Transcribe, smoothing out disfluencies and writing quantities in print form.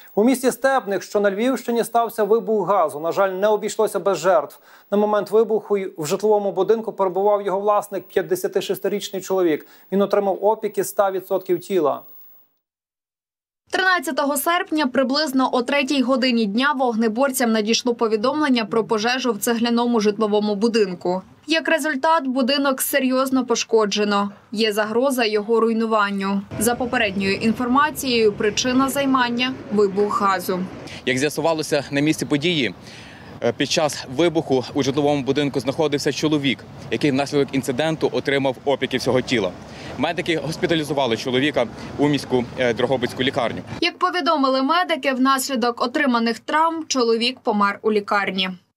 У місті Стебник, що на Львівщині, стався вибух газу. На жаль, не обійшлося без жертв. На момент вибуху в житловому будинку перебував його власник, 56-річний чоловік. Він отримав опіки 100% тіла. 13 серпня приблизно о 3-й годині дня вогнеборцям надійшло повідомлення про пожежу в цегляному житловому будинку. Як результат, будинок серйозно пошкоджено. Є загроза його руйнуванню. За попередньою інформацією, причина займання – вибух газу. Як з'ясувалося на місці події, під час вибуху у житловому будинку знаходився чоловік, який внаслідок інциденту отримав опіки всього тіла. Медики госпіталізували чоловіка у міську Дрогобицьку лікарню. Як повідомили медики, внаслідок отриманих травм чоловік помер у лікарні.